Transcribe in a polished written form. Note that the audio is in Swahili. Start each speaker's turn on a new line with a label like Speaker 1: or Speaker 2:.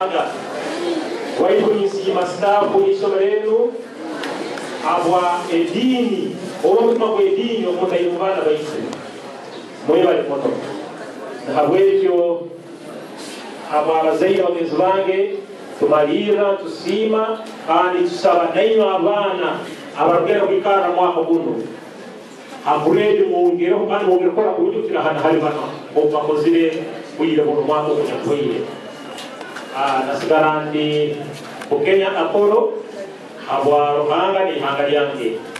Speaker 1: Waibunisi mastafu isomerenu abwa edini oba kwa edini okunda yumvana baise moyo bali moto habwekyo abazaira bagenzi bange tumalira tusima kandi tusaba nayo abana abarugera kwikara mwaka guno akurede mwongera kandi mwongera kora kuburyo kirahana hari bano bakozire buyire mu mwaka kunyakoyire nasigarandi Kenya Apollo abwa Ruhanga ni hanga yange